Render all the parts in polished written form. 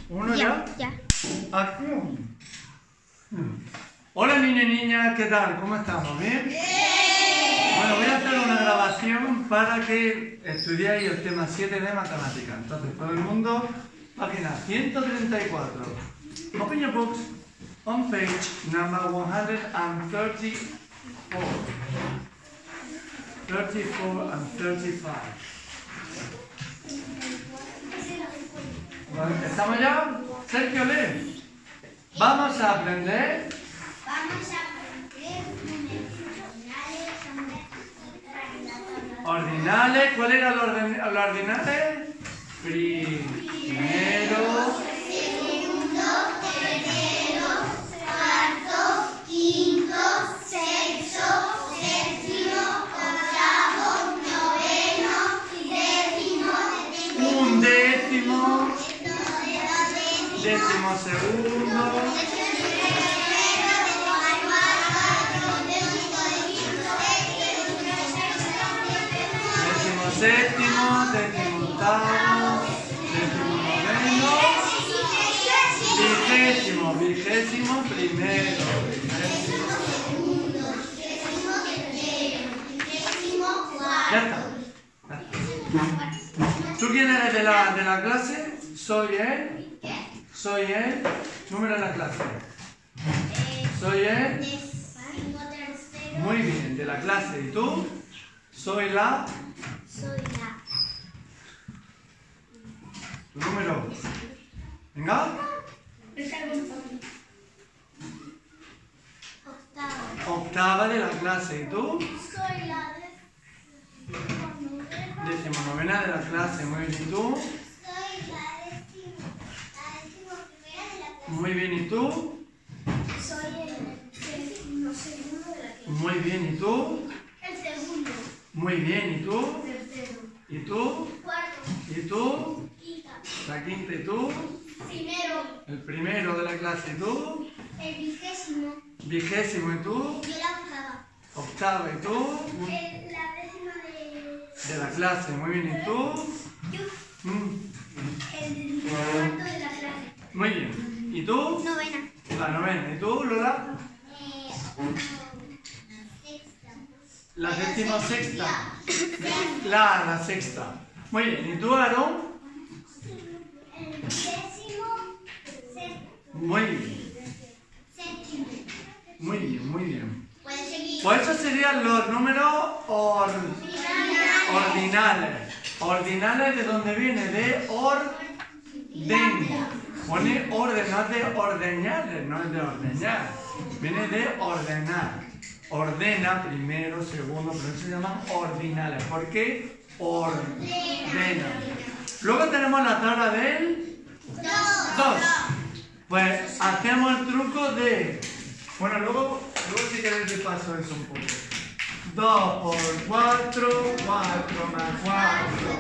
¿Uno ya? Ya. Acción. Hola niños y niñas, ¿qué tal? ¿Cómo estamos? ¿Bien? Bueno, voy a hacer una grabación para que estudiéis el tema 7 de matemáticas. Entonces, todo el mundo, página 134. Open your books on page number 134. 34 and 35. ¿Estamos ya? Sergio, lee. Vamos a aprender. Ordinales. ¿Cuál era los ordinales? Primero, segundo, tercero, cuarto, quinto, sexto, séptimo, octavo, noveno, décimo, undécimo, décimo segundo, décimo séptimo, décimo octavo, décimo noveno, vigésimo primero, ya está. ¿Tú quién eres de la clase? Soy él. Soy él. Número de la clase. Soy él. Muy bien, de la clase. ¿Y tú? Soy la. Tu número. Venga. Octava de la clase. ¿Y tú? Decimonovena de la clase. Muy bien. ¿Y tú? Muy bien. ¿Y tú? Muy bien. ¿Y tú? Muy bien. ¿Y tú? ¿Y tú? ¿Y tú? La quinta. ¿Y tú? El primero de la clase. ¿Y tú? Vigésimo. ¿Y tú? Octava. ¿Y tú? De la clase. Muy bien. ¿Y tú? Muy bien. ¿Y tú? La novena. ¿Y tú, Lola? La decimosexta. La sexta. Muy bien. ¿Y tú, Aarón? Muy bien. Muy bien, muy bien. Pues esos serían los números ordinales. Ordinales, ¿de dónde viene? De orden. Pone orden, no es de ordeñar, no es de ordeñar. Viene de ordenar. Ordena primero, segundo, pero eso se llaman ordinales. ¿Por qué? Ordena. Luego tenemos la tabla del 2. Pues hacemos el truco de... Bueno, luego si queréis te paso eso un poco. 2 por 4, 4 más 4.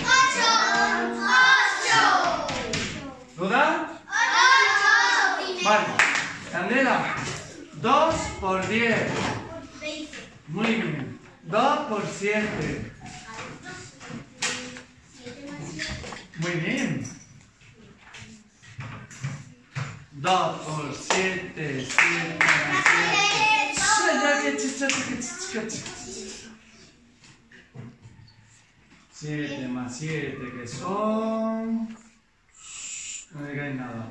8. ¿Lo da? 8. Vale. Candela. 2 por 10. 20. Muy bien. 2 por 7. Muy bien. 2 por 7, 7 más 7. 7 más 7 que son... No digáis nada.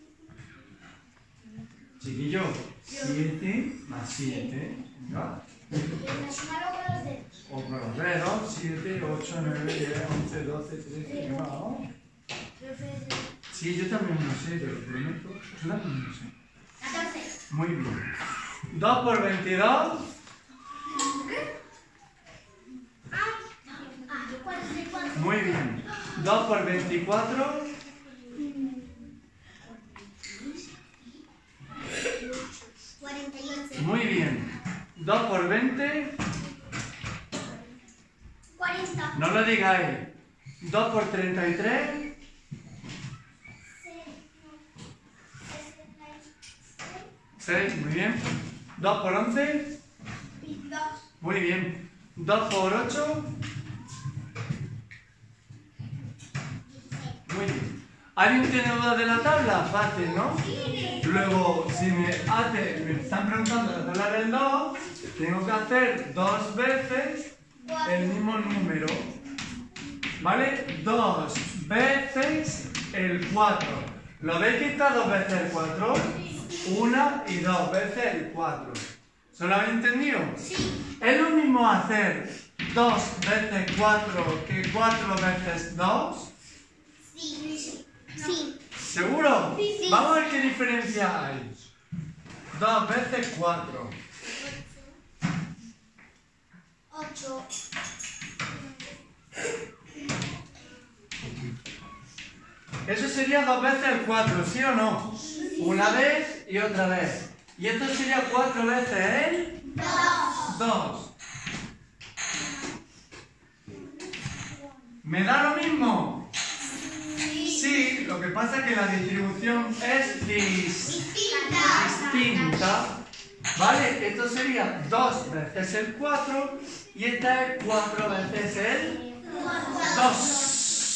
Chiquillo, 7 más 7. ¿No? O con los dedos. 7, 8, 9, 10, 11, 12, 13, ¿no? Sí, yo también no sé, te lo prometo. Yo también no sé. 14. Muy bien. 2 por 22. Muy bien. 2 por 24. 48. Muy bien. 2 por 20. 40. No lo digáis. 2 por 33. 6, muy bien. 2 por 11. 22. Muy bien. 2 por 8. Muy bien. ¿Alguien tiene dudas de la tabla? Fácil, ¿no? Luego, si me están preguntando la tabla del 2, tengo que hacer 2 veces el mismo número. ¿Vale? 2 veces el 4. ¿Lo veis que está 2 veces el 4? 1 y 2 veces el 4. ¿Se lo habéis entendido? Sí. ¿Es lo mismo hacer 2 veces 4 que 4 veces 2? Sí. Sí. ¿Seguro? Sí. Vamos a ver qué diferencia hay. 2 veces 4. 8. Eso sería 2 veces el 4, ¿sí o no? Una vez y otra vez. Y esto sería 4 veces el 2. ¿Me da lo mismo? Sí, lo que pasa es que la distribución es distinta. ¿Vale? Esto sería 2 veces el 4 y esta es 4 veces el 2.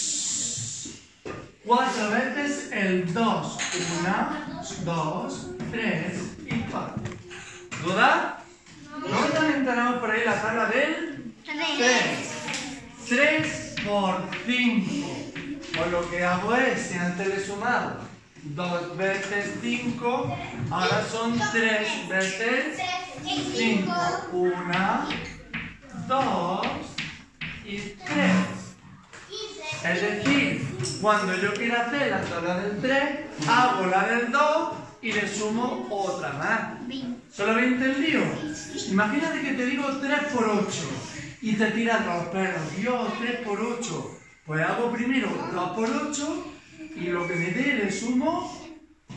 4 veces el 2. 1, 2, 3 y 4. ¿Duda? Luego también tenemos por ahí la tabla del 3. 3 por 5. Pues lo que hago es, si antes he sumado 2 veces 5, ahora son 3 veces 5. 1, 2 y 3. Es decir, cuando yo quiero hacer la tabla del 3, hago la del 2 y le sumo otra más. ¿Se lo habéis entendido? Imagínate que te digo 3 por 8 y te tiras los pelos. Dios, 3 por 8. Pues hago primero 2 por 8 y lo que me dé le sumo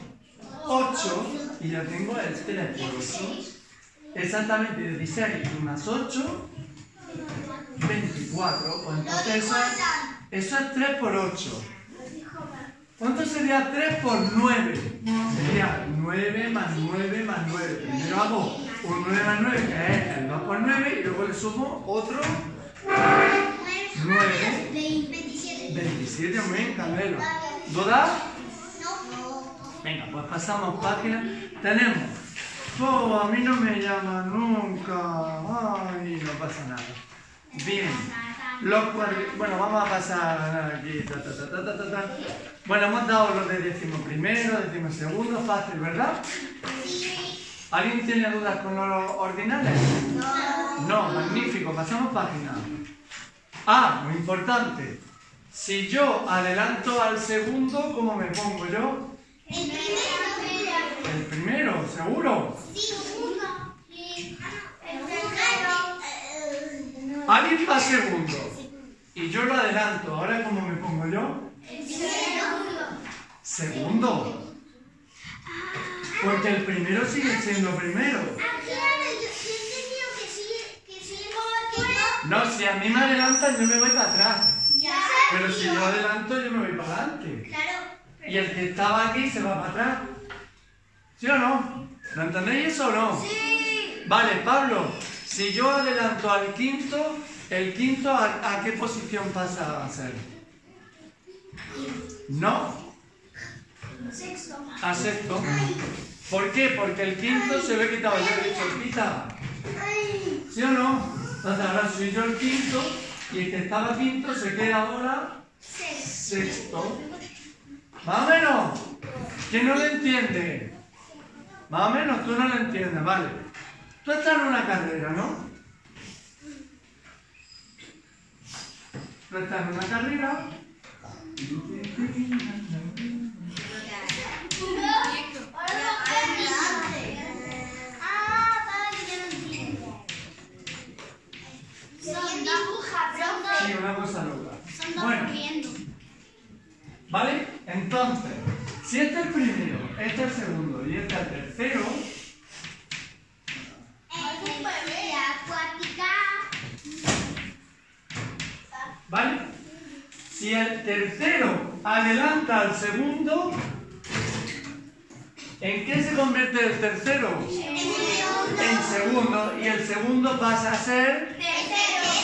8 y ya tengo el 3 por 8. Exactamente 16 más 8, 24. Pues entonces eso es 3 por 8. ¿Cuánto sería 3 por 9? Sería 9 más 9 más 9. Primero hago un 9 más 9, que es el 2 por 9, y luego le sumo otro 9. 27, muy bien, Candelo. ¿Dudas? Venga, pues pasamos página. Tenemos. Oh, a mí no me llama nunca. Ay, no pasa nada. Bien. Bueno, vamos a pasar aquí. Bueno, hemos dado los de 11º, 12º, fácil, ¿verdad? ¿Alguien tiene dudas con los ordinales? No, magnífico, pasamos página. Ah, muy importante. Si yo adelanto al segundo, ¿cómo me pongo yo? El primero, ¿seguro? Alguien va segundo y yo lo adelanto. ¿Ahora cómo me pongo yo? Segundo. Porque el primero sigue siendo primero. No, si a mí me adelantan yo me voy para atrás. Pero si yo adelanto yo me voy para adelante. Y el que estaba aquí se va para atrás. ¿Sí o no? ¿Lo entendéis eso o no? Sí. Vale, Pablo, si yo adelanto al quinto, ¿el quinto a qué posición pasa a ser? ¿No? A sexto. ¿Por qué? Porque el quinto se lo he quitado. Yo he dicho, quita. ¿Sí o no? Entonces ahora soy yo el quinto y el que estaba quinto se queda ahora sexto. ¿Más o menos? ¿Quién no lo entiende? Más o menos tú no lo entiendes, vale. Tú estás en una carrera, ¿no? Tú estás en una carrera. Sí, una cosa loca. Bueno, ¿vale? Entonces, si este es el primero, este es el segundo y este es el tercero, ¿vale? Si el tercero adelanta al segundo, ¿en qué se convierte el tercero? En segundo. Y el segundo pasa a ser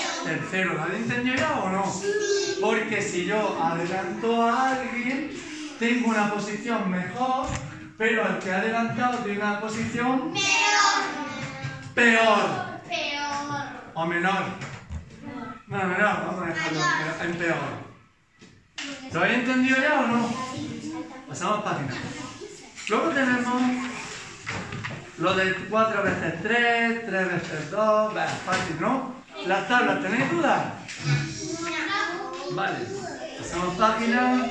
tercero. ¿Lo habéis entendido ya o no? Porque si yo adelanto a alguien, tengo una posición mejor, pero al que ha adelantado tiene una posición peor. O menor. No, menor, vamos a dejarlo en peor. ¿Lo habéis entendido ya o no? Pasamos página. Luego tenemos lo de 4 veces 3, 3 veces 2, fácil, ¿no? Las tablas, ¿tenéis dudas? Vale, pasamos página.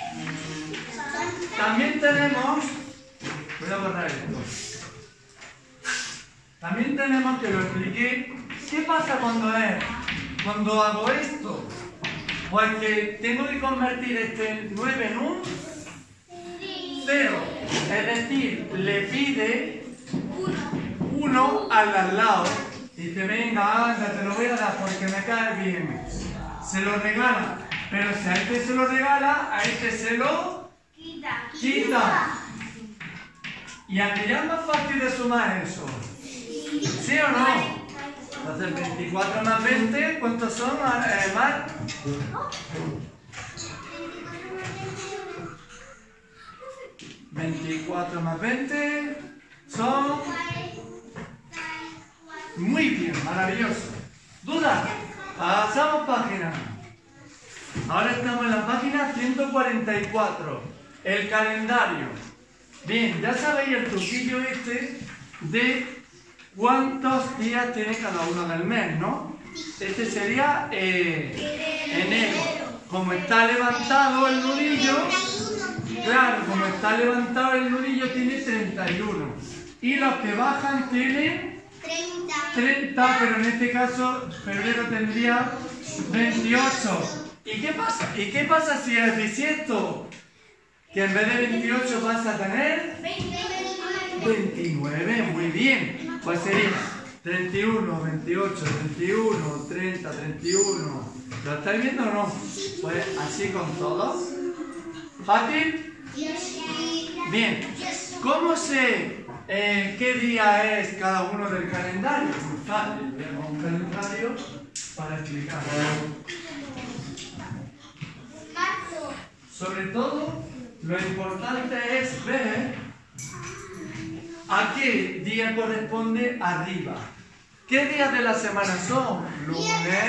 También tenemos, voy a borrar esto. También tenemos, que lo expliqué, ¿qué pasa cuando hago esto? Pues que tengo que convertir este 9 en un 0. Es decir, le pide 1 al lado. Dice, venga, anda, te lo voy a dar porque me cae bien. Se lo regala. Pero si a este se lo regala, a este se lo quita. Y a que ya es más fácil de sumar eso. ¿Sí o no? Entonces 24 más 20, ¿cuántos son, Mar? 24 más 20 son... Muy bien, maravilloso. ¿Duda? Pasamos página. Ahora estamos en la página 144. El calendario. Bien, ya sabéis el truquillo este de cuántos días tiene cada uno del mes, ¿no? Este sería enero. Como está levantado el nudillo, claro, como está levantado el nudillo tiene 31. Y los que bajan tienen 30, pero en este caso febrero tendría 28. ¿Y qué pasa? ¿Y qué pasa si es bisiesto? Que en vez de 28 vas a tener 29, muy bien. Pues sería 31, 28, 31, 30, 31. ¿Lo estáis viendo o no? Pues así con todos. ¿Fácil? Bien. ¿Cómo sé qué día es cada uno del calendario? Muy fácil. Tenemos un calendario para explicarlo. Sobre todo, lo importante es ver a qué día corresponde arriba. ¿Qué días de la semana son? Lunes,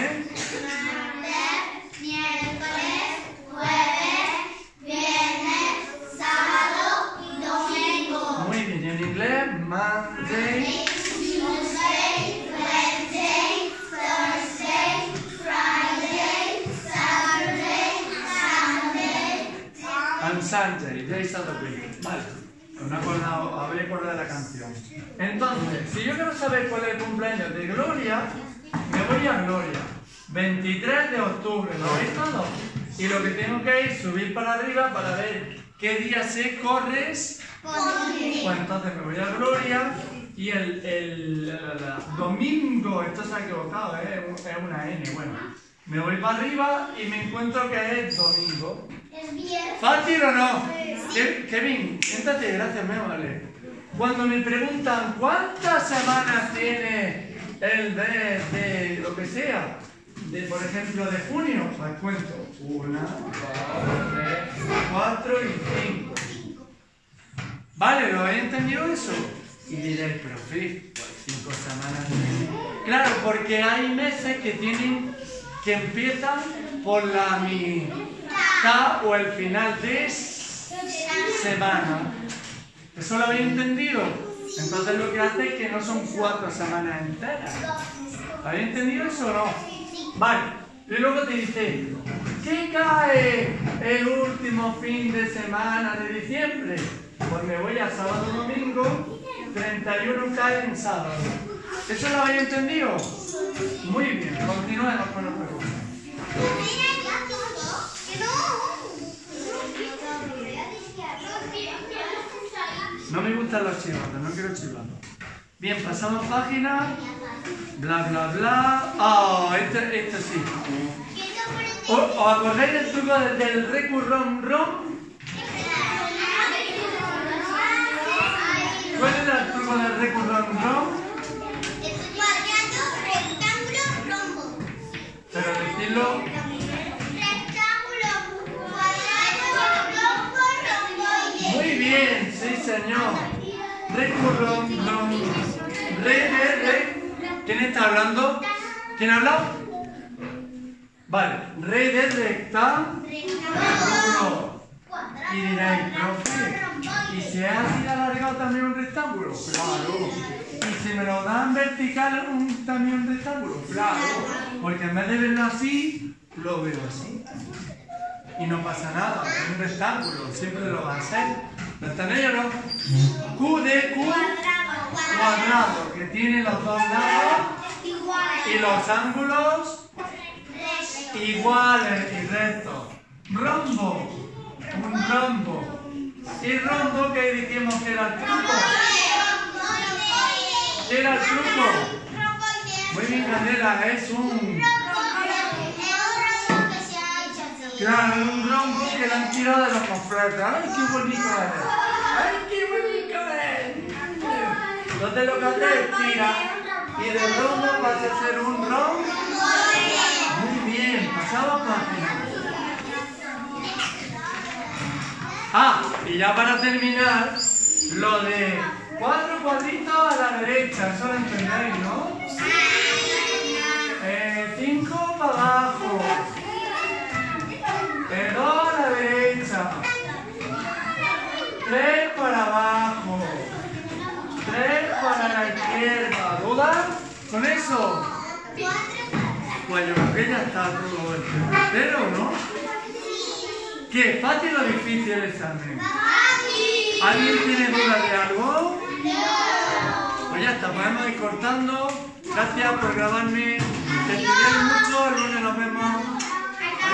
miércoles, jueves, viernes, sábado y domingo. Muy bien, en inglés, Monday, Tuesday, Wednesday, Thursday, Friday, Saturday, Sunday, and Sunday, days of the week. Vale. No habría acordado de la canción. Entonces, si yo quiero saber cuál es el cumpleaños de Gloria, me voy a Gloria. 23 de octubre, ¿lo veis todo? Y lo que tengo que es subir para arriba para ver qué día se corresponde. Pues entonces me voy a Gloria y el domingo, esto se ha equivocado, es una N, bueno. Me voy para arriba y me encuentro que es domingo. ¿Fácil o no? Kevin, siéntate, gracias, me vale. Cuando me preguntan cuántas semanas tiene el mes de lo que sea, de por ejemplo de junio, pues cuento 1, 2, 3, 4 y 5. ¿Vale? ¿Lo habéis entendido eso? Y diréis, pero sí, pues 5 semanas. Claro, porque hay meses que empiezan por la mitad o el final de semana. ¿Eso lo habéis entendido? Entonces lo que hace es que no son 4 semanas enteras. ¿Lo habéis entendido eso o no? Vale. Y luego te dice, ¿qué cae el último fin de semana de diciembre? Pues me voy a sábado domingo, 31 cae en sábado. ¿Eso lo habéis entendido? Muy bien, continuemos con los preguntas. No me gustan los chivatos, no quiero chivatos. Bien, pasamos página. Bla, bla, bla. Ah, esto sí. ¿Os acordáis del truco del recurrom-rom? ¿Cuál era el truco del recurrom-rom? Cuadrado, rectángulo, rombo. Pero decirlo. Rectángulo, cuadrado, rombo, señor. Recurrón, re. ¿Quién está hablando? ¿Quién habla? Vale, re de rectángulo. Y diréis, profe, ¿y se ha así alargado también un rectángulo? Claro. ¿Y si me lo dan vertical también un rectángulo? Claro. Porque en vez de verlo así, lo veo así. Y no pasa nada, es un rectángulo, siempre lo va a ser. ¿Lo están ellos, no? Q de cuadrado, que tiene los dos lados y los ángulos iguales y rectos. Rombo, un rombo. ¿Y rombo que dijimos que era el truco? ¿Qué era el truco? Muy bien, Candela, es un... Claro, un rombo que le han tirado de los completos. ¡Ay, qué bonito es! ¡Ay, qué bonito es! Entonces lo que hace es tirar y del rombo pasa a ser un rombo. Muy bien, pasaba página. Ah, y ya para terminar, lo de 4 cuadritos a la derecha, eso lo entendéis, ¿no? 5 para abajo. 2 a la derecha, 3 para abajo, 3 para la izquierda. ¿Dudas con eso? Pues yo creo que ya está todo entero, ¿no? ¿Qué? ¿Fácil o difícil el examen? ¿Alguien tiene dudas de algo? Pues ya está, podemos ir cortando. Gracias por grabarme. Que estudiéis mucho, el lunes nos vemos.